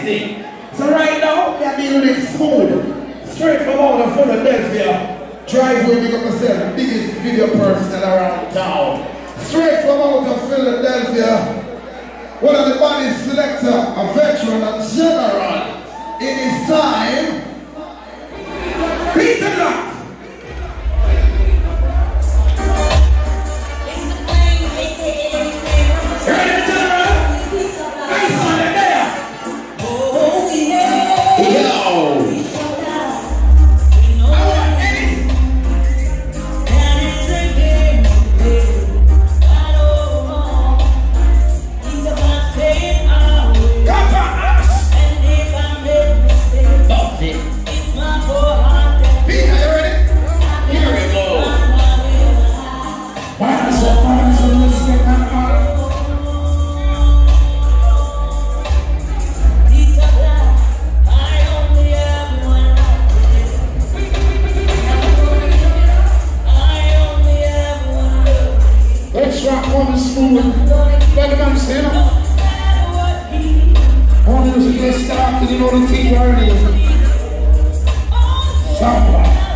thing. So right now, they're building food. Straight from out of Philadelphia. Drive where we got to sell the biggest video person around town. Straight from out of Philadelphia. One of the body selector, a veteran, a general. In his time, Peter Locke. Only was a good start, because you know the team earlier. Somewhat.